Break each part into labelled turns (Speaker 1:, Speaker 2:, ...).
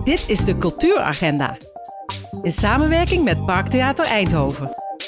Speaker 1: Dit is de Cultuuragenda. In samenwerking met Parktheater Eindhoven.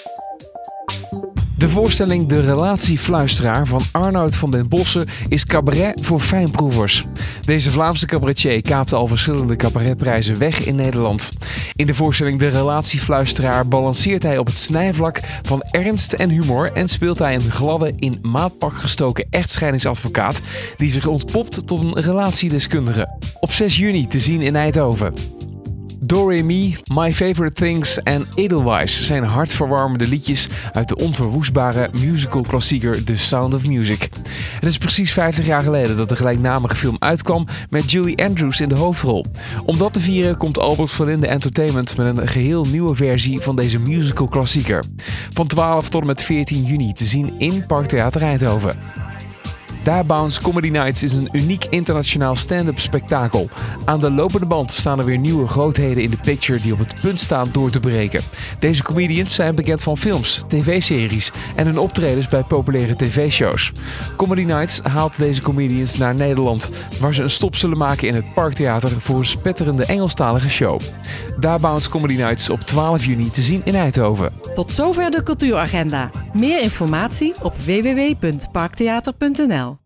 Speaker 2: De voorstelling De Relatiefluisteraar van Arnoud van den Bossen is cabaret voor fijnproevers. Deze Vlaamse cabaretier kaapte al verschillende cabaretprijzen weg in Nederland. In de voorstelling De Relatiefluisteraar balanceert hij op het snijvlak van ernst en humor en speelt hij een gladde, in maatpak gestoken echtscheidingsadvocaat die zich ontpopt tot een relatiedeskundige. Op 6 juni te zien in Eindhoven. Do Re Mi, My Favorite Things en Edelweiss zijn hartverwarmende liedjes uit de onverwoestbare musicalklassieker The Sound of Music. Het is precies 50 jaar geleden dat de gelijknamige film uitkwam met Julie Andrews in de hoofdrol. Om dat te vieren komt Albert Verlinde Entertainment met een geheel nieuwe versie van deze musicalklassieker. Van 12 tot en met 14 juni te zien in Parktheater Eindhoven. Daar Bounce Comedy Nights is een uniek internationaal stand-up spektakel. Aan de lopende band staan er weer nieuwe grootheden in de picture die op het punt staan door te breken. Deze comedians zijn bekend van films, tv-series en hun optredens bij populaire tv-shows. Comedy Nights haalt deze comedians naar Nederland, waar ze een stop zullen maken in het Parktheater voor een spetterende Engelstalige show. Daar Bounce Comedy Nights op 12 juni te zien in Eindhoven.
Speaker 1: Tot zover de Cultuuragenda. Meer informatie op www.parktheater.nl.